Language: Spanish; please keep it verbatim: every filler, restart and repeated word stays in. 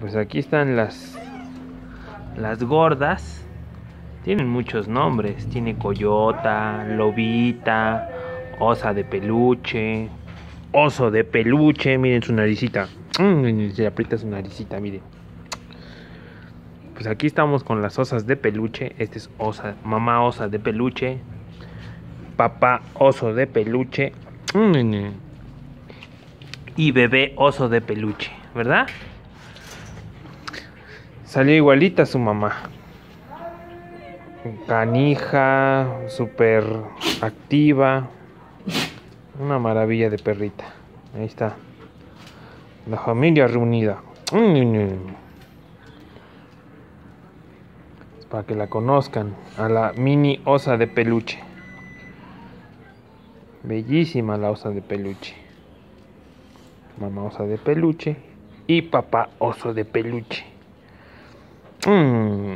Pues aquí están las las gordas. Tienen muchos nombres. Tiene coyota, lobita, osa de peluche, oso de peluche. Miren su naricita. Se aprieta su naricita, miren. Pues aquí estamos con las osas de peluche. Este es osa, mamá osa de peluche, papá oso de peluche y bebé oso de peluche, ¿verdad? Salió igualita a su mamá. Canija, súper activa. Una maravilla de perrita. Ahí está. La familia reunida. Para que la conozcan. A la mini osa de peluche. Bellísima la osa de peluche. Mamá osa de peluche y papá oso de peluche. Mm.